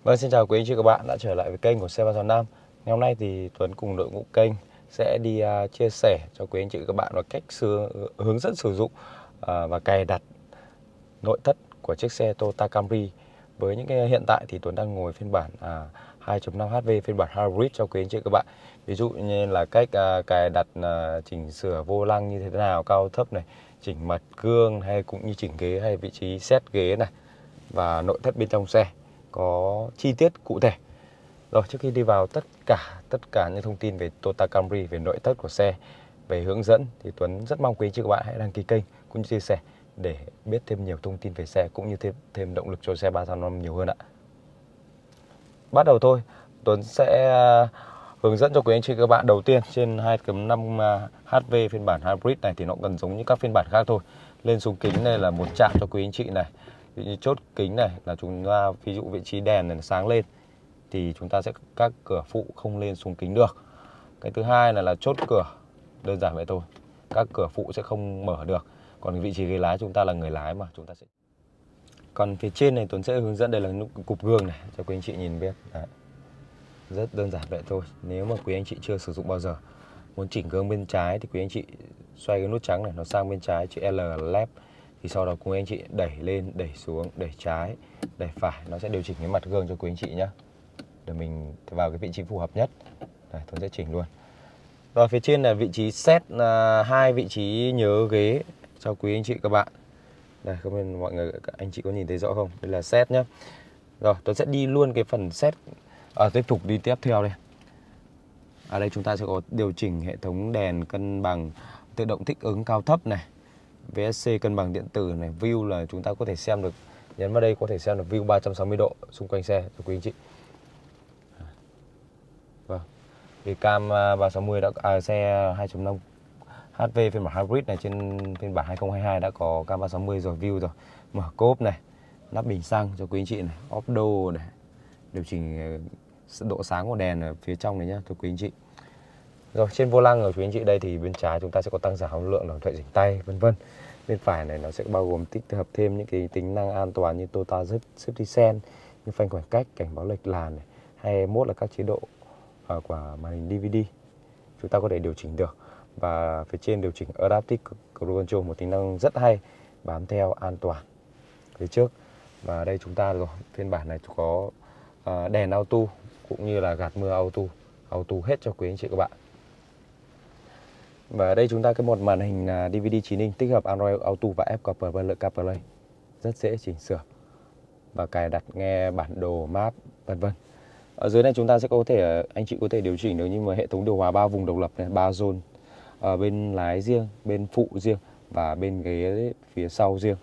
Vâng, xin chào quý anh chị các bạn đã trở lại với kênh của Xe 365. Ngày hôm nay thì Tuấn cùng đội ngũ kênh sẽ đi chia sẻ cho quý anh chị các bạn về cách hướng dẫn sử dụng và cài đặt nội thất của chiếc xe Toyota Camry. Với những cái hiện tại thì Tuấn đang ngồi phiên bản 2.5 HV phiên bản hybrid cho quý anh chị các bạn. Ví dụ như là cách cài đặt chỉnh sửa vô lăng như thế nào, cao thấp này, chỉnh mặt gương hay cũng như chỉnh ghế hay vị trí set ghế này, và nội thất bên trong xe có chi tiết cụ thể. Rồi, trước khi đi vào tất cả những thông tin về Toyota Camry, về nội thất của xe, về hướng dẫn thì Tuấn rất mong quý anh chị các bạn hãy đăng ký kênh cũng như chia sẻ để biết thêm nhiều thông tin về xe cũng như thêm động lực cho xe 365 nhiều hơn ạ. Bắt đầu thôi, Tuấn sẽ hướng dẫn cho quý anh chị các bạn. Đầu tiên, trên 2.5 HV phiên bản hybrid này thì nó gần giống như các phiên bản khác thôi. Lên xuống kính này là một chạm cho quý anh chị này. Ví dụ chốt kính này là chúng ta, ví dụ vị trí đèn này sáng lên thì chúng ta sẽ các cửa phụ không lên xuống kính được. Cái thứ hai là chốt cửa, đơn giản vậy thôi, các cửa phụ sẽ không mở được. Còn vị trí ghế lái, chúng ta là người lái mà, chúng ta sẽ. Còn phía trên này Tuấn sẽ hướng dẫn, đây là nút cụp gương này cho quý anh chị nhìn biết. Đấy. Rất đơn giản vậy thôi. Nếu mà quý anh chị chưa sử dụng bao giờ, muốn chỉnh gương bên trái thì quý anh chị xoay cái nút trắng này nó sang bên trái, chữ L là left, thì sau đó quý anh chị đẩy lên, đẩy xuống, đẩy trái, đẩy phải, nó sẽ điều chỉnh cái mặt gương cho quý anh chị nhé, để mình vào cái vị trí phù hợp nhất. Đây, Tuấn sẽ chỉnh luôn. Rồi, phía trên là vị trí set, hai vị trí nhớ ghế cho quý anh chị các bạn. Đây, không biết mọi người, anh chị có nhìn thấy rõ không? Đây là set nhé. Rồi, Tuấn sẽ đi luôn cái phần set, tiếp tục đi tiếp theo đây. Ở đây chúng ta sẽ có điều chỉnh hệ thống đèn cân bằng tự động thích ứng cao thấp này, VSC cân bằng điện tử này, view là chúng ta có thể xem được, nhấn vào đây có thể xem được view 360 độ xung quanh xe cho quý anh chị. Vâng, thì cam 360 đã xe 2.5 HV phiên bản hybrid này trên phiên bản 2022 đã có cam 360 rồi, view rồi. Mở cốp này, lắp bình xăng cho quý anh chị này, off door này, điều chỉnh độ sáng của đèn ở phía trong này nhá cho quý anh chị. Rồi, trên vô lăng của quý anh chị đây thì bên trái chúng ta sẽ có tăng giảm hàm lượng là thoại dỉnh tay vân vân. Bên phải này nó sẽ bao gồm tích hợp thêm những cái tính năng an toàn như Toyota Safety Sense, như phanh khoảng cách, cảnh báo lệch làn này, hay mốt là các chế độ của màn hình DVD chúng ta có thể điều chỉnh được. Và phía trên điều chỉnh Adaptive Cruise Control, một tính năng rất hay, bám theo an toàn phía trước. Và đây chúng ta rồi, phiên bản này có đèn auto cũng như là gạt mưa auto hết cho quý anh chị các bạn. Và ở đây chúng ta có một màn hình DVD 9 inch tích hợp Android Auto và Apple CarPlay, rất dễ chỉnh sửa và cài đặt nghe bản đồ, map vân vân. Ở dưới này chúng ta sẽ có thể, anh chị có thể điều chỉnh được nhưng mà hệ thống điều hòa 3 vùng độc lập này, 3 zone, ở bên lái riêng, bên phụ riêng và bên ghế phía sau riêng.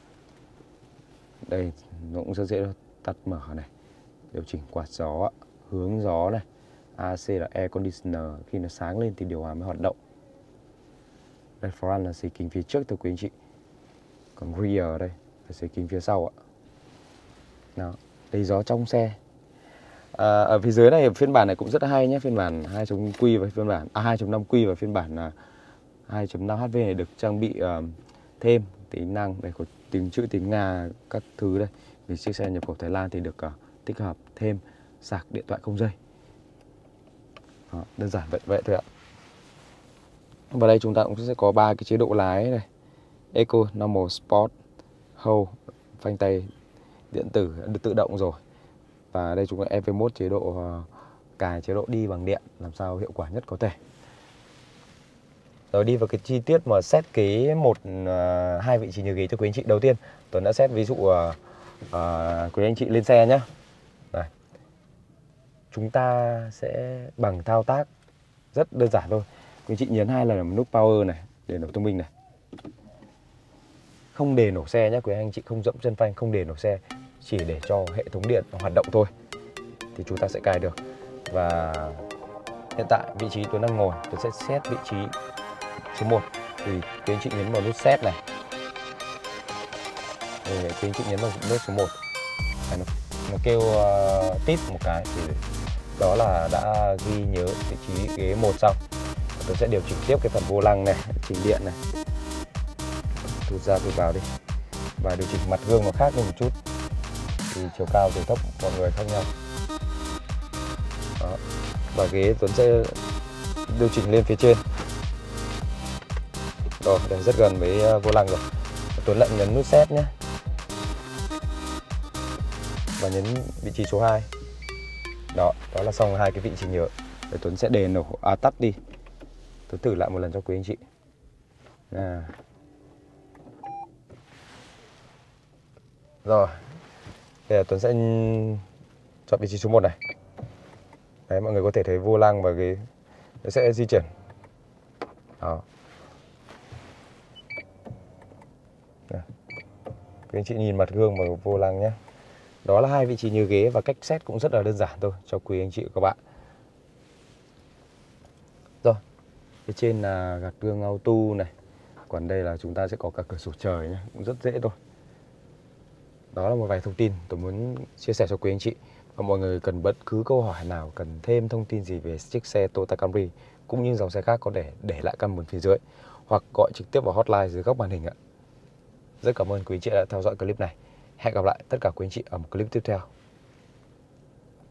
Đây nó cũng rất dễ tắt mở này, điều chỉnh quạt gió, hướng gió này, AC là air conditioner, khi nó sáng lên thì điều hòa mới hoạt động. Đây, front là xì kính phía trước thưa quý anh chị, còn rear ở đây là xì kính phía sau ạ. Đó, lấy gió trong xe. Ở phía dưới này phiên bản này cũng rất hay nhé, phiên bản 2.Q và phiên bản 2.5Q và phiên bản 2.5 HV này được trang bị thêm tính năng đây, có chữ tiếng Nga các thứ đây. Vì chiếc xe nhập khẩu Thái Lan thì được tích hợp thêm sạc điện thoại không dây. Đó, đơn giản vậy thôi ạ. Và đây chúng ta cũng sẽ có 3 cái chế độ lái này: Eco, Normal, Sport, Hold, phanh tay điện tử tự động rồi. Và đây chúng ta EV Mode, chế độ cài chế độ đi bằng điện làm sao hiệu quả nhất có thể. Rồi đi vào cái chi tiết mà set cái hai vị trí nhớ ghế cho quý anh chị. Đầu tiên Tuấn đã set ví dụ quý anh chị lên xe nhé. Đây, chúng ta sẽ bằng thao tác rất đơn giản thôi. Quý anh chị nhấn 2 lần nút power này để nổ thông minh này, không để nổ xe nhé quý anh chị, không dẫm chân phanh, không để nổ xe, chỉ để cho hệ thống điện hoạt động thôi thì chúng ta sẽ cài được. Và hiện tại vị trí Tuấn đang ngồi, Tuấn sẽ set vị trí số 1 thì quý anh chị nhấn vào nút set này. Để quý anh chị nhấn vào nút số 1 nó kêu tít một cái thì đó là đã ghi nhớ vị trí ghế 1 xong. Tôi sẽ điều chỉnh tiếp cái phần vô lăng này, chỉnh điện này, tụt ra tụt vào đi, và điều chỉnh mặt gương nó khác đi một chút. thì chiều cao chiều thấp mọi người khác nhau. Đó. Và ghế Tuấn sẽ điều chỉnh lên phía trên. Rồi, đây rất gần với vô lăng rồi. Tuấn lại nhấn nút set nhé. Và nhấn vị trí số 2. Đó là xong hai cái vị trí nhớ. Để Tuấn sẽ để nổ tắt đi. Tuấn thử lại một lần cho quý anh chị. Rồi. Bây giờ Tuấn sẽ chọn vị trí số 1 này. Đấy, mọi người có thể thấy vô lăng và ghế nó sẽ di chuyển. Đó. Quý anh chị nhìn mặt gương và vô lăng nhé. Đó là hai vị trí như ghế và cách set cũng rất là đơn giản thôi cho quý anh chị và các bạn. Rồi, phía trên là gạt gương auto này. Còn đây là chúng ta sẽ có cả cửa sổ trời nhé, cũng rất dễ thôi. Đó là một vài thông tin tôi muốn chia sẻ cho quý anh chị. Và mọi người cần bất cứ câu hỏi nào, cần thêm thông tin gì về chiếc xe Toyota Camry cũng như dòng xe khác có thể để lại comment phía dưới hoặc gọi trực tiếp vào hotline dưới góc màn hình ạ. Rất cảm ơn quý anh chị đã theo dõi clip này. Hẹn gặp lại tất cả quý anh chị ở một clip tiếp theo.